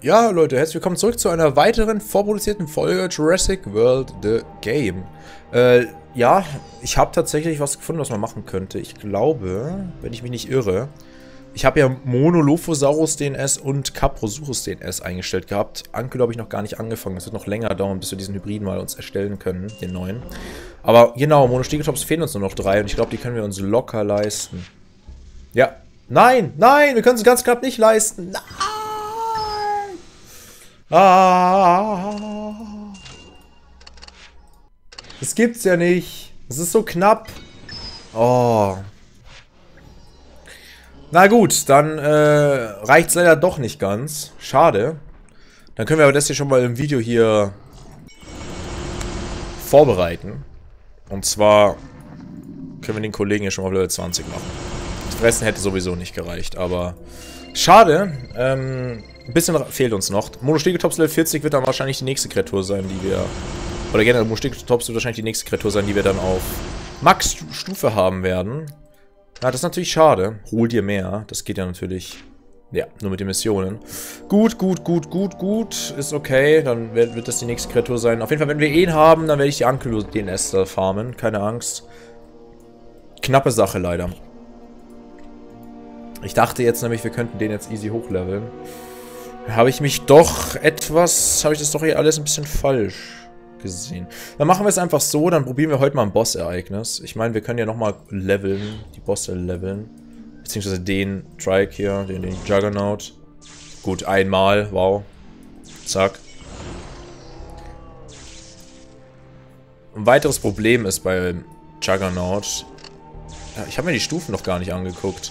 Ja, Leute, herzlich willkommen zurück zu einer weiteren vorproduzierten Folge Jurassic World The Game. Ja, ich habe tatsächlich was gefunden, was man machen könnte. Ich glaube, wenn ich mich nicht irre, ich habe ja Monolophosaurus DNS und Caprosuchus DNS eingestellt gehabt. Ankylo habe ich noch gar nicht angefangen. Das wird noch länger dauern, bis wir diesen Hybriden mal uns erstellen können, den neuen. Aber genau, Monostegetops fehlen uns nur noch 3 und ich glaube, die können wir uns locker leisten. Ja. Nein, nein, wir können es ganz knapp nicht leisten. Nein! Ah! Das gibt's ja nicht. Das ist so knapp. Oh. Na gut, dann reicht's leider doch nicht ganz. Schade. Dann können wir aber das hier schon mal im Video hier vorbereiten. Und zwar können wir den Kollegen hier schon mal auf Level 20 machen. Das Fressen hätte sowieso nicht gereicht, aber schade. Ein bisschen fehlt uns noch. Monostegetops Level 40 wird dann wahrscheinlich die nächste Kreatur sein, die wir... Oder generell, Monostegetops wird wahrscheinlich die nächste Kreatur sein, die wir dann auf Max-Stufe haben werden. Ja, das ist natürlich schade. Hol dir mehr. Das geht ja natürlich... Ja, nur mit den Missionen. Gut. Ist okay. Dann wird das die nächste Kreatur sein. Auf jeden Fall, wenn wir ihn haben, dann werde ich die Ankylo DNS da farmen. Keine Angst. Knappe Sache leider. Ich dachte jetzt nämlich, wir könnten den jetzt easy hochleveln. Habe ich das doch hier alles ein bisschen falsch gesehen. Dann machen wir es einfach so, dann probieren wir heute mal ein Boss-Ereignis. Ich meine, wir können ja nochmal leveln, die Bosse leveln. Beziehungsweise den Trike hier, den Juggernaut. Gut, einmal, wow. Zack. Ein weiteres Problem ist bei Juggernaut. Ja, ich habe mir die Stufen noch gar nicht angeguckt.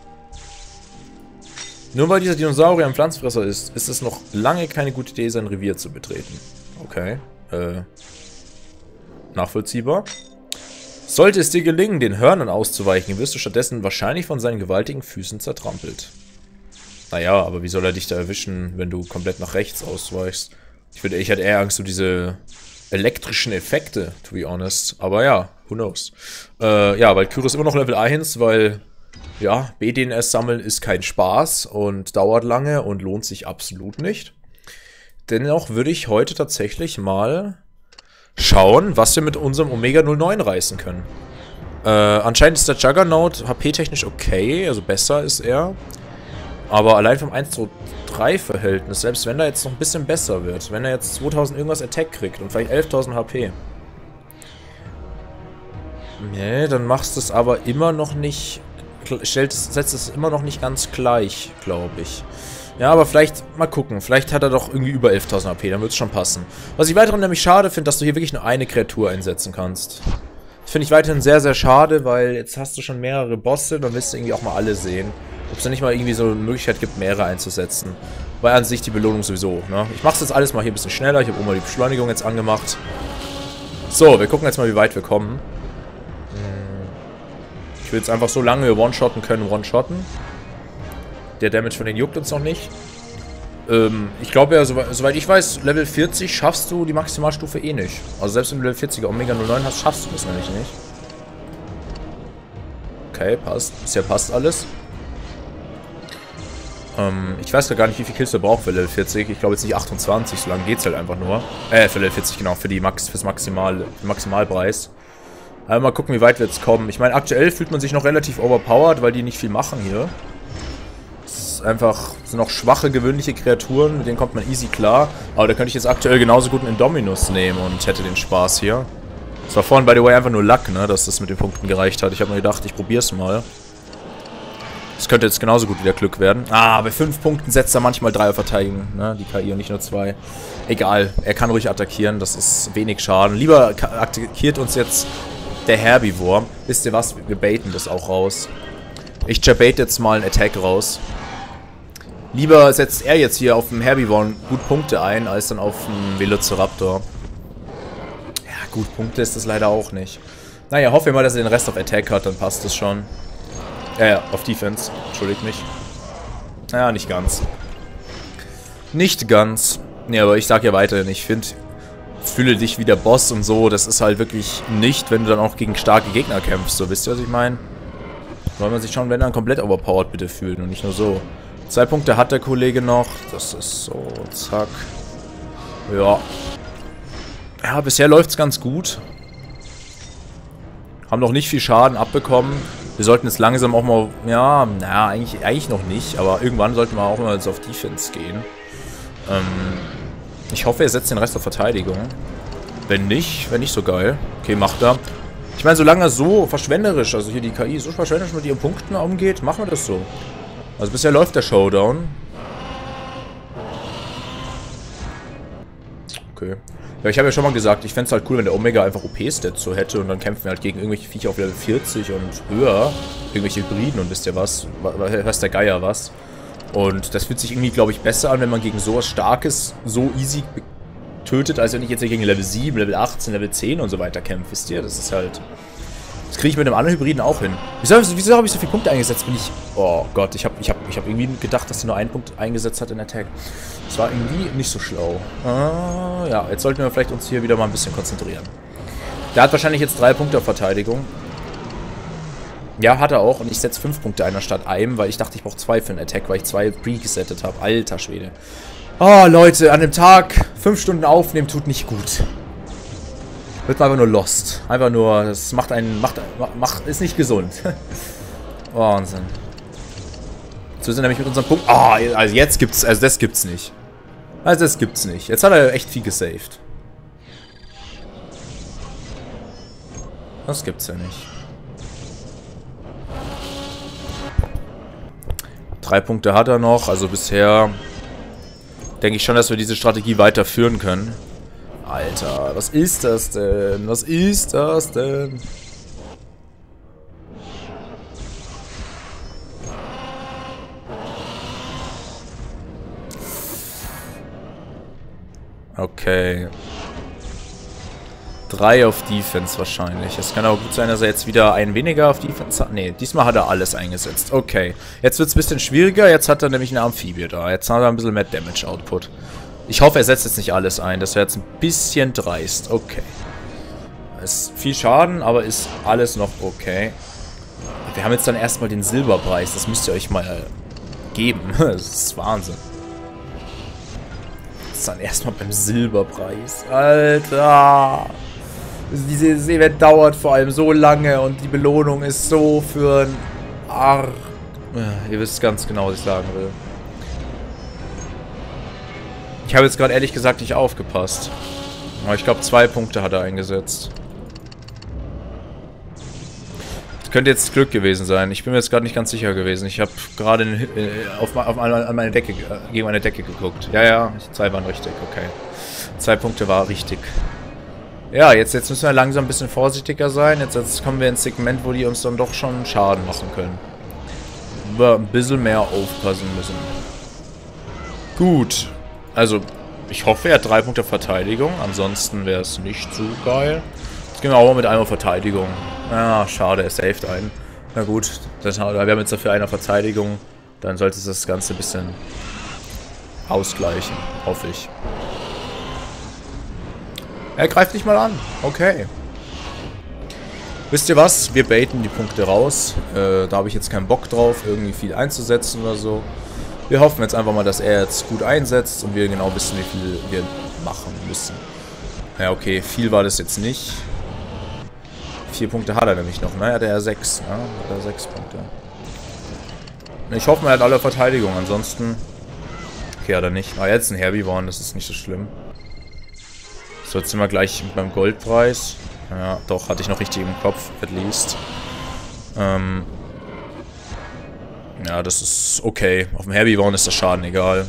Nur weil dieser Dinosaurier ein Pflanzenfresser ist, ist es noch lange keine gute Idee, sein Revier zu betreten. Okay. Nachvollziehbar. Sollte es dir gelingen, den Hörnern auszuweichen, wirst du stattdessen wahrscheinlich von seinen gewaltigen Füßen zertrampelt. Naja, aber wie soll er dich da erwischen, wenn du komplett nach rechts ausweichst? Ich hätte eher Angst um diese elektrischen Effekte, to be honest. Aber ja, who knows. Ja, Valkyrie ist immer noch Level 1, weil... Ja, BDNS sammeln ist kein Spaß und dauert lange und lohnt sich absolut nicht. Dennoch würde ich heute tatsächlich mal schauen, was wir mit unserem Omega 09 reißen können. Anscheinend ist der Juggernaut HP-technisch okay, also besser ist er. Aber allein vom 1-zu-3-Verhältnis, selbst wenn er jetzt noch ein bisschen besser wird, wenn er jetzt 2000 irgendwas Attack kriegt und vielleicht 11.000 HP. Nee, dann machst du es aber immer noch nicht... setzt es immer noch nicht ganz gleich, glaube ich. Ja, aber vielleicht, mal gucken, vielleicht hat er doch irgendwie über 11.000 HP, dann wird es schon passen. Was ich weiterhin nämlich schade finde, dass du hier wirklich nur eine Kreatur einsetzen kannst. Das finde ich weiterhin sehr, sehr schade, weil jetzt hast du schon mehrere Bosse, dann willst du irgendwie auch mal alle sehen. Ob es da nicht mal irgendwie so eine Möglichkeit gibt, mehrere einzusetzen. Weil an sich die Belohnung sowieso, ne? Ich mache es jetzt alles mal hier ein bisschen schneller, ich habe oben mal die Beschleunigung jetzt angemacht. So, wir gucken jetzt mal, wie weit wir kommen. Ich will jetzt einfach so lange wir one-shotten können, one-shotten. Der Damage von denen juckt uns noch nicht. Ich glaube ja, soweit ich weiß, Level 40 schaffst du die Maximalstufe eh nicht. Also selbst wenn du Level 40er Omega 09 hast, schaffst du das nämlich nicht. Okay, passt. Bisher passt alles. Ich weiß gar nicht, wie viel Kills du brauchst für Level 40. Ich glaube jetzt nicht 28, so lange geht's halt einfach nur. Für Level 40, genau, fürs Maximalpreis. Aber mal gucken, wie weit wir jetzt kommen. Ich meine, aktuell fühlt man sich noch relativ overpowered, weil die nicht viel machen hier. Es sind noch schwache, gewöhnliche Kreaturen, mit denen kommt man easy klar. Aber da könnte ich jetzt aktuell genauso gut einen Indominus nehmen und hätte den Spaß hier. Das war vorhin, by the way, einfach nur Luck, ne, dass das mit den Punkten gereicht hat. Ich habe mir gedacht, ich probier's mal. Das könnte jetzt genauso gut wieder Glück werden. Ah, bei 5 Punkten setzt er manchmal 3 auf Verteidigen, ne, die KI und nicht nur 2. Egal, er kann ruhig attackieren, das ist wenig Schaden. Lieber attackiert uns jetzt... Der Herbivore. Wisst ihr was? Wir baiten das auch raus. Ich bait jetzt mal einen Attack raus. Lieber setzt er jetzt hier auf dem Herbivore gut Punkte ein, als dann auf dem Velociraptor. Ja, gut Punkte ist das leider auch nicht. Naja, hoffen wir mal, dass er den Rest auf Attack hat, dann passt das schon. Ja, auf Defense. Entschuldigt mich. Naja, nicht ganz. Nicht ganz. Nee, aber ich sag ja weiterhin, ich finde... Fühle dich wie der Boss und so, das ist halt wirklich nicht, wenn du dann auch gegen starke Gegner kämpfst, so, wisst ihr, was ich meine? Soll man sich schon, wenn dann komplett overpowered bitte fühlen und nicht nur so. 2 Punkte hat der Kollege noch. Das ist so, zack. Ja. Ja, bisher läuft es ganz gut. Haben noch nicht viel Schaden abbekommen. Wir sollten jetzt langsam auch mal... Ja, naja, eigentlich noch nicht. Aber irgendwann sollten wir auch mal jetzt auf Defense gehen. Ich hoffe, er setzt den Rest auf Verteidigung. Wenn nicht so geil. Okay, macht er. Ich meine, solange er so verschwenderisch, also hier die KI so verschwenderisch mit ihren Punkten umgeht, machen wir das so. Also bisher läuft der Showdown. Okay. Ja, ich habe ja schon mal gesagt, ich fände es halt cool, wenn der Omega einfach OP-Stats so hätte und dann kämpfen wir halt gegen irgendwelche Viecher auf Level 40 und höher. Irgendwelche Hybriden und wisst ihr was? Was der Geier was? Und das fühlt sich irgendwie, glaube ich, besser an, wenn man gegen sowas Starkes so easy tötet, als wenn ich jetzt gegen Level 7, Level 18, Level 10 und so weiter kämpfe. Wisst ihr? Das ist halt... Das kriege ich mit einem anderen Hybriden auch hin. Wieso habe ich so viele Punkte eingesetzt? Oh Gott, ich hab irgendwie gedacht, dass er nur einen Punkt eingesetzt hat in Attack. Das war irgendwie nicht so schlau. Ja, jetzt sollten wir vielleicht uns hier wieder mal ein bisschen konzentrieren. Der hat wahrscheinlich jetzt 3 Punkte auf Verteidigung. Ja, hat er auch. Und ich setze 5 Punkte ein anstatt einem, weil ich dachte, ich brauche 2 für einen Attack, weil ich 2 pre-gesettet habe. Alter Schwede. Oh, Leute, an dem Tag 5 Stunden aufnehmen tut nicht gut. Wird man einfach nur lost. Einfach nur, das macht einen, ist nicht gesund. Wahnsinn. Jetzt sind wir nämlich mit unserem Punkt, also jetzt gibt's, also das gibt's nicht. Also das gibt's nicht. Jetzt hat er echt viel gesaved. Das gibt's ja nicht. 3 Punkte hat er noch, also bisher denke ich schon, dass wir diese Strategie weiterführen können. Alter, was ist das denn? Was ist das denn? Okay. 3 auf Defense wahrscheinlich. Es kann aber gut sein, dass er jetzt wieder einen weniger auf Defense hat. Ne, diesmal hat er alles eingesetzt. Okay. Jetzt wird es ein bisschen schwieriger. Jetzt hat er nämlich eine Amphibie da. Jetzt hat er ein bisschen mehr Damage Output. Ich hoffe, er setzt jetzt nicht alles ein. Das wäre jetzt ein bisschen dreist. Okay. Ist viel Schaden, aber ist alles noch okay. Wir haben jetzt dann erstmal den Silberpreis. Das müsst ihr euch mal geben. Das ist Wahnsinn. Das ist dann erstmal beim Silberpreis. Alter. Dieses Event dauert vor allem so lange und die Belohnung ist so für ein Arsch. Ihr wisst ganz genau, was ich sagen will. Ich habe jetzt gerade ehrlich gesagt nicht aufgepasst. Aber ich glaube 2 Punkte hat er eingesetzt. Das könnte jetzt Glück gewesen sein. Ich bin mir jetzt gerade nicht ganz sicher gewesen. Ich habe gerade an meine Decke, gegen meine Decke geguckt. Ja, 2 waren richtig, okay. 2 Punkte war richtig. Ja, jetzt müssen wir langsam ein bisschen vorsichtiger sein. Jetzt kommen wir ins Segment, wo die uns dann doch schon Schaden machen können. Wir ein bisschen mehr aufpassen müssen. Gut. Also, ich hoffe, er hat 3 Punkte Verteidigung. Ansonsten wäre es nicht so geil. Jetzt gehen wir auch mal mit einer Verteidigung. Ja, schade, er saved einen. Na gut, wir haben jetzt dafür eine Verteidigung. Dann sollte es das Ganze ein bisschen ausgleichen, hoffe ich. Er greift nicht mal an. Okay. Wisst ihr was? Wir baiten die Punkte raus. Da habe ich jetzt keinen Bock drauf, irgendwie viel einzusetzen oder so. Wir hoffen jetzt einfach mal, dass er jetzt gut einsetzt und wir genau wissen, wie viel wir machen müssen. Ja, okay, viel war das jetzt nicht. 4 Punkte hat er nämlich noch, ne? Er hat ja 6, ne? Hat er 6 Punkte. Ich hoffe, er hat alle Verteidigung, ansonsten... Okay, hat er nicht. Ah, jetzt ein Herbivore, das ist nicht so schlimm. So, jetzt sind wir gleich beim Goldpreis. Ja, doch, hatte ich noch richtig im Kopf, at least. Ja, das ist okay. Auf dem Herbivore ist der Schaden egal.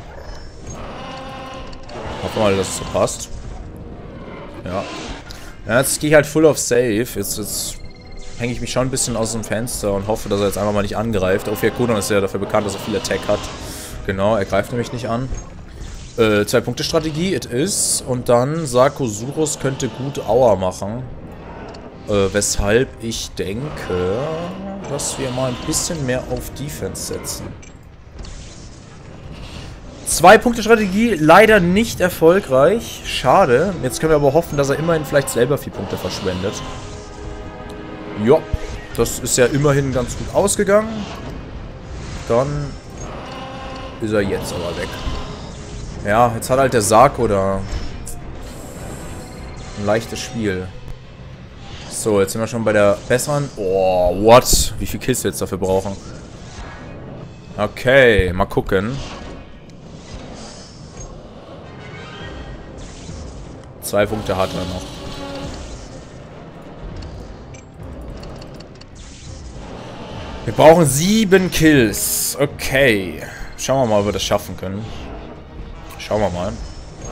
Hoffen wir mal, dass es so passt. Ja. Ja, jetzt gehe ich halt full auf Save. Jetzt hänge ich mich schon ein bisschen aus dem Fenster und hoffe, dass er jetzt einfach mal nicht angreift. Ophir-Kodon ist ja dafür bekannt, dass er viel Attack hat. Genau, er greift nämlich nicht an. 2-Punkte-Strategie, it is. Und dann Sarkosuchus könnte gut Aua machen. Weshalb ich denke, dass wir mal ein bisschen mehr auf Defense setzen. 2-Punkte-Strategie, leider nicht erfolgreich. Schade. Jetzt können wir aber hoffen, dass er immerhin vielleicht selber 4 Punkte verschwendet. Ja, das ist ja immerhin ganz gut ausgegangen. Dann ist er jetzt aber weg. Ja, jetzt hat halt der Sarko da ein leichtes Spiel. So, jetzt sind wir schon bei der besseren... Oh, what? Wie viel Kills wir jetzt dafür brauchen? Okay, mal gucken. 2 Punkte hat er noch. Wir brauchen 7 Kills. Okay. Schauen wir mal, ob wir das schaffen können. Schauen wir mal.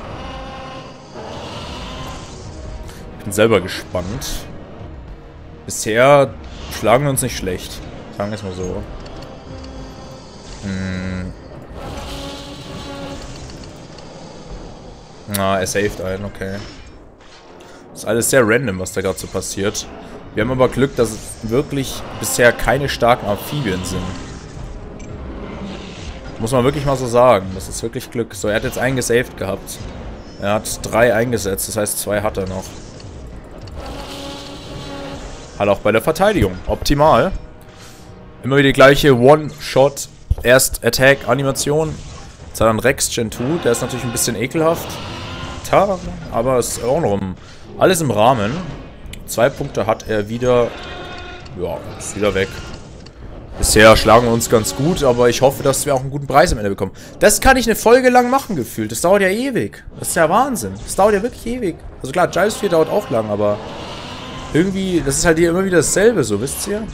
Ich bin selber gespannt. Bisher schlagen wir uns nicht schlecht. Sagen wir es mal so. Na, er saved einen, okay. Das ist alles sehr random, was da gerade so passiert. Wir haben aber Glück, dass es wirklich bisher keine starken Amphibien sind. Muss man wirklich mal so sagen. Das ist wirklich Glück. So, er hat jetzt einen gesaved gehabt. Er hat 3 eingesetzt, das heißt 2 hat er noch. Halt auch bei der Verteidigung. Optimal. Immer wieder die gleiche One-Shot, Erst-Attack-Animation. Jetzt hat er einen Rex Gen 2, der ist natürlich ein bisschen ekelhaft. Aber es ist auch noch alles im Rahmen. 2 Punkte hat er wieder. Ja, ist wieder weg. Bisher schlagen wir uns ganz gut, aber ich hoffe, dass wir auch einen guten Preis am Ende bekommen. Das kann ich eine Folge lang machen, gefühlt. Das dauert ja ewig. Das ist ja Wahnsinn. Das dauert ja wirklich ewig. Also klar, Giles 4 dauert auch lang, aber irgendwie, das ist halt hier immer wieder dasselbe, so, wisst ihr?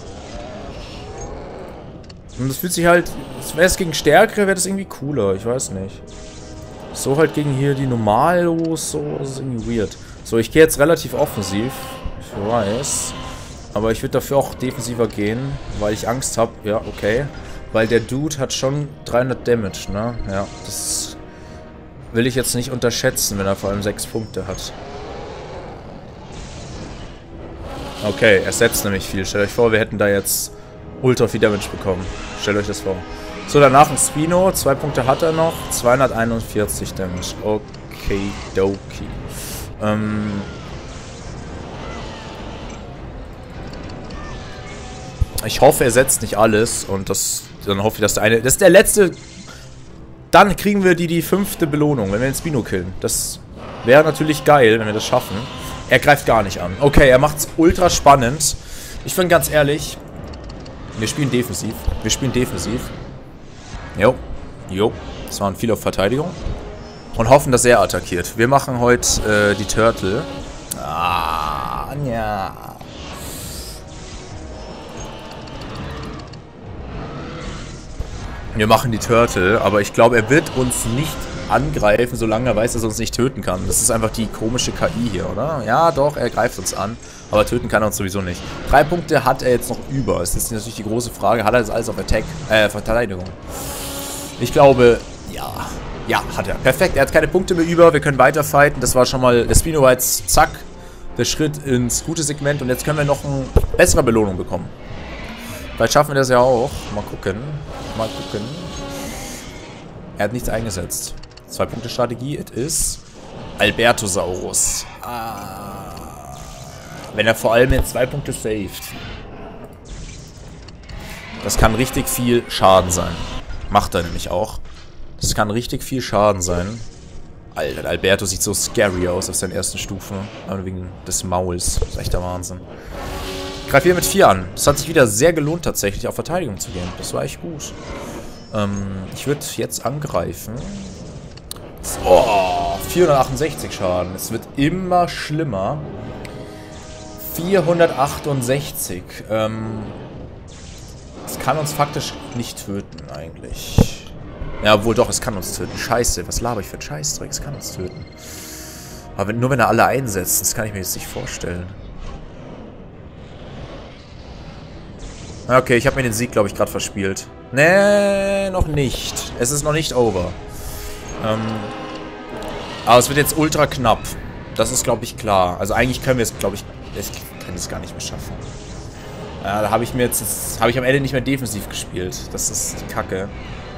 Und das fühlt sich halt, wäre es gegen Stärkere, wäre das irgendwie cooler, ich weiß nicht. So halt gegen hier die Normalos, so, das ist irgendwie weird. So, ich gehe jetzt relativ offensiv, ich weiß. Aber ich würde dafür auch defensiver gehen, weil ich Angst habe, ja, okay. Weil der Dude hat schon 300 Damage, ne? Ja, das will ich jetzt nicht unterschätzen, wenn er vor allem 6 Punkte hat. Okay, er setzt nämlich viel. Stellt euch vor, wir hätten da jetzt ultra viel Damage bekommen. Stellt euch das vor. So, danach ein Spino. 2 Punkte hat er noch. 241 Damage. Okay, doki. Ich hoffe, er setzt nicht alles. Und dann hoffe ich, dass der eine... Das ist der letzte... Dann kriegen wir die 5. Belohnung, wenn wir den Spino killen. Das wäre natürlich geil, wenn wir das schaffen. Er greift gar nicht an. Okay, er macht's ultra spannend. Ich bin ganz ehrlich... Wir spielen defensiv. Wir spielen defensiv. Jo. Jo. Das waren viele auf Verteidigung. Und hoffen, dass er attackiert. Wir machen heute die Turtle. Ah, ja. Wir machen die Turtle, aber ich glaube, er wird uns nicht angreifen, solange er weiß, dass er uns nicht töten kann. Das ist einfach die komische KI hier, oder? Ja, doch, er greift uns an. Aber töten kann er uns sowieso nicht. 3 Punkte hat er jetzt noch über. Es ist natürlich die große Frage, hat er das alles auf Verteidigung? Ich glaube, ja. Ja, hat er. Perfekt, er hat keine Punkte mehr über. Wir können weiter fighten. Das war schon mal, der Spino war jetzt, zack, der Schritt ins gute Segment. Und jetzt können wir noch eine bessere Belohnung bekommen. Vielleicht schaffen wir das ja auch. Mal gucken. Mal gucken. Er hat nichts eingesetzt. 2 Punkte Strategie. Es ist Albertosaurus. Wenn er vor allem jetzt 2 Punkte saved. Das kann richtig viel Schaden sein. Macht er nämlich auch. Das kann richtig viel Schaden sein. Alter, Alberto sieht so scary aus auf seinen ersten Stufen. Aber wegen des Mauls. Das ist echt der Wahnsinn. Ich greife hier mit 4 an. Das hat sich wieder sehr gelohnt, tatsächlich auf Verteidigung zu gehen. Das war echt gut. Ich würde jetzt angreifen. Oh, 468 Schaden. Es wird immer schlimmer. 468. Es kann uns faktisch nicht töten, eigentlich. Ja, wohl doch, es kann uns töten. Scheiße, was laber ich für einen Scheißdreck? Es kann uns töten. Aber nur wenn er alle einsetzt, das kann ich mir jetzt nicht vorstellen. Okay, ich habe mir den Sieg, glaube ich, gerade verspielt. Nee, noch nicht. Es ist noch nicht over. Aber es wird jetzt ultra knapp. Das ist, glaube ich, klar. Also eigentlich können wir es, glaube ich, es gar nicht mehr schaffen. Ja, da habe ich mir jetzt, habe ich am Ende nicht mehr defensiv gespielt. Das ist die Kacke.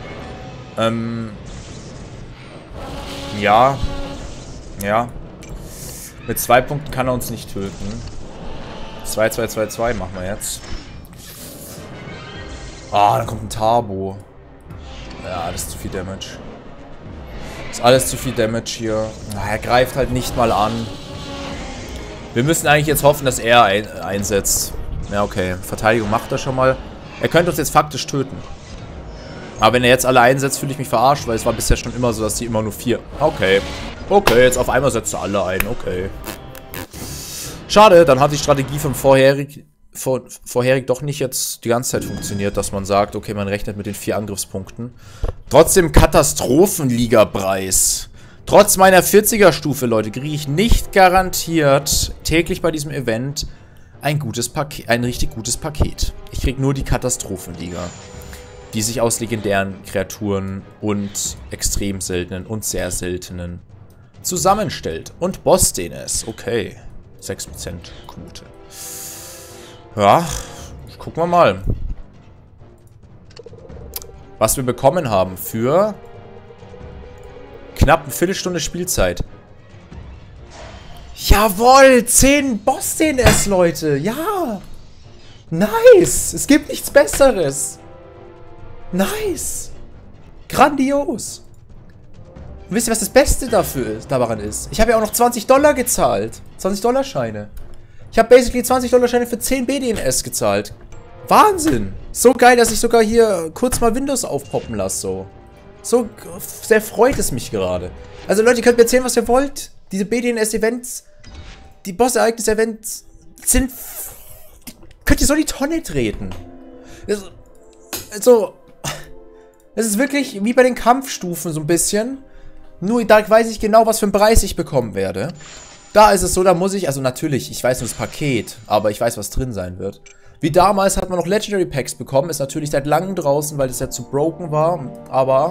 Ja. Ja. Mit 2 Punkten kann er uns nicht töten. 2, 2, 2, 2 machen wir jetzt. Ah, dann kommt ein Tarbo. Ja, das ist zu viel Damage. Ist alles zu viel Damage hier. Er greift halt nicht mal an. Wir müssen eigentlich jetzt hoffen, dass er einsetzt. Ja, okay. Verteidigung macht er schon mal. Er könnte uns jetzt faktisch töten. Aber wenn er jetzt alle einsetzt, fühle ich mich verarscht, weil es war bisher schon immer so, dass die immer nur 4... Okay. Okay, jetzt auf einmal setzt er alle ein. Okay. Schade, dann hat die Strategie vom vorherig doch nicht jetzt die ganze Zeit funktioniert, dass man sagt, okay, man rechnet mit den 4 Angriffspunkten. Trotzdem Katastrophenliga-Preis. Trotz meiner 40er-Stufe, Leute, kriege ich nicht garantiert täglich bei diesem Event ein richtig gutes Paket. Ich kriege nur die Katastrophenliga, die sich aus legendären Kreaturen und extrem seltenen und sehr seltenen zusammenstellt. Und Boss-DNS, okay. 6% Quote. Ja, gucken wir mal, was wir bekommen haben für knapp eine Viertelstunde Spielzeit. Jawohl, 10 Boss-DNS, Leute. Ja. Nice. Es gibt nichts Besseres. Nice. Grandios. Und wisst ihr, was das Beste daran ist? Ich habe ja auch noch $20 gezahlt. 20-Dollar-Scheine. Ich habe basically 20-Dollar-Scheine für 10 BDNS gezahlt. Wahnsinn. So geil, dass ich sogar hier kurz mal Windows aufpoppen lasse. So sehr freut es mich gerade. Also Leute, ihr könnt mir erzählen, was ihr wollt. Diese BDNS-Events, die Boss-Ereignis-Events sind... Könnt ihr so in die Tonne treten. So... Es ist wirklich wie bei den Kampfstufen so ein bisschen. Nur da weiß ich genau, was für einen Preis ich bekommen werde. Da ist es so, da muss ich, also natürlich, ich weiß nur das Paket, aber ich weiß, was drin sein wird. Wie damals hat man noch Legendary Packs bekommen, ist natürlich seit langem draußen, weil das ja zu broken war, aber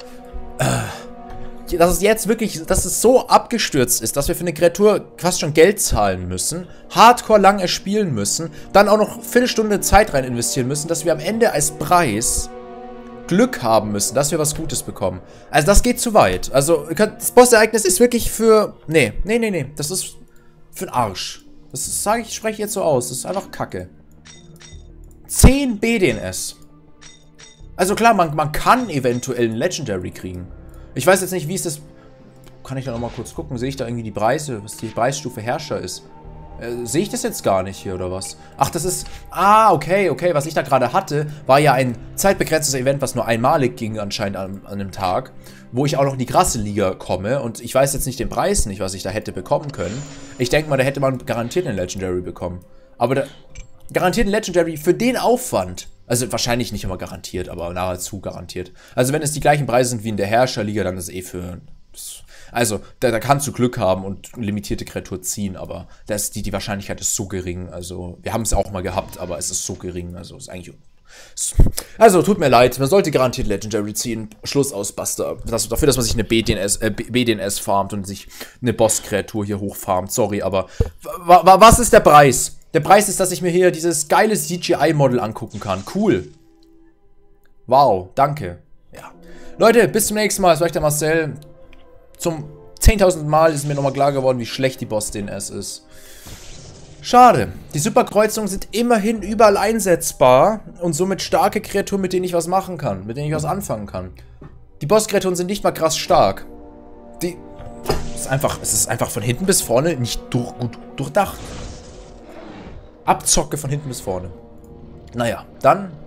dass es jetzt wirklich, dass es so abgestürzt ist, dass wir für eine Kreatur fast schon Geld zahlen müssen, hardcore lang erspielen müssen, dann auch noch eine Viertelstunde Zeit rein investieren müssen, dass wir am Ende als Preis Glück haben müssen, dass wir was Gutes bekommen. Also das geht zu weit. Also das Boss-Ereignis ist wirklich für... Nee. Das ist für den Arsch. Das ist, ich spreche jetzt so aus. Das ist einfach Kacke. 10 BDNS. Also klar, man kann eventuell einen Legendary kriegen. Ich weiß jetzt nicht, wie ist das... Kann ich da nochmal kurz gucken? Sehe ich da irgendwie die Preise, was die Preisstufe Herrscher ist? Sehe ich das jetzt gar nicht hier, oder was? Ach, das ist... Ah, okay. Was ich da gerade hatte, war ja ein zeitbegrenztes Event, was nur einmalig ging anscheinend an einem Tag, wo ich auch noch in die krasse Liga komme. Und ich weiß jetzt nicht den Preis nicht, was ich da hätte bekommen können. Ich denke mal, da hätte man garantiert einen Legendary bekommen. Aber da garantiert einen Legendary für den Aufwand. Also wahrscheinlich nicht immer garantiert, aber nahezu garantiert. Also wenn es die gleichen Preise sind wie in der Herrscherliga, dann ist es eh für... Also, da kannst du Glück haben und eine limitierte Kreatur ziehen, aber die Wahrscheinlichkeit ist so gering. Also, wir haben es auch mal gehabt, aber es ist so gering. Also, ist eigentlich... Also, tut mir leid, man sollte garantiert Legendary ziehen. Schluss aus, Basta. Dafür, dass man sich eine BDNS farmt und sich eine Boss-Kreatur hier hochfarmt. Sorry, aber... Was ist der Preis? Der Preis ist, dass ich mir hier dieses geile CGI-Model angucken kann. Cool. Wow, danke. Ja. Leute, bis zum nächsten Mal. Es war euch der Marcel. Zum 10.000 Mal ist mir nochmal klar geworden, wie schlecht die Boss-DNS ist. Schade. Die Superkreuzungen sind immerhin überall einsetzbar und somit starke Kreaturen, mit denen ich was machen kann, mit denen ich was anfangen kann. Die Boss-Kreaturen sind nicht mal krass stark. Es ist einfach von hinten bis vorne nicht gut durchdacht. Abzocke von hinten bis vorne. Naja, dann